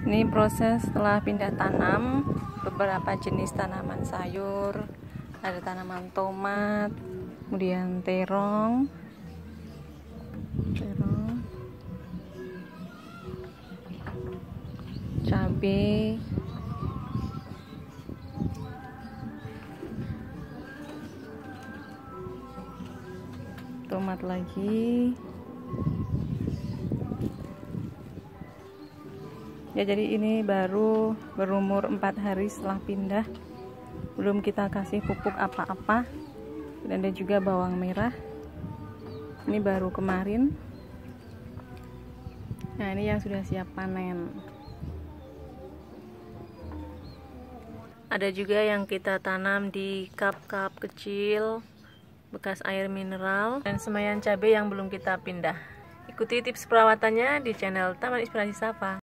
Ini proses setelah pindah tanam beberapa jenis tanaman sayur. Ada tanaman tomat, kemudian terong, cabai, tomat lagi. Ya, jadi ini baru berumur 4 hari setelah pindah, belum kita kasih pupuk apa-apa. Dan ada juga bawang merah, ini baru kemarin. Nah, ini yang sudah siap panen. Ada juga yang kita tanam di cup-cup kecil bekas air mineral, dan semaian cabai yang belum kita pindah. Ikuti tips perawatannya di channel Taman Inspirasi Safa.